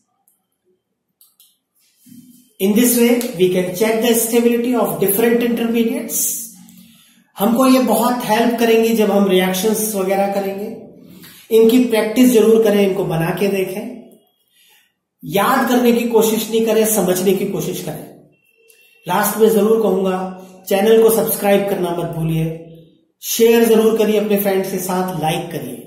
In this way we can check the stability of different intermediates. हमको ये बहुत हेल्प करेंगी जब हम रिएक्शंस वगैरह करेंगे। इनकी प्रैक्टिस जरूर करें, इनको बना के देखें, याद करने की कोशिश नहीं करें, समझने की कोशिश करें। लास्ट में जरूर कहूंगा, चैनल को सब्सक्राइब करना मत भूलिए, शेयर जरूर करिए अपने फ्रेंड्स के साथ, लाइक करिए।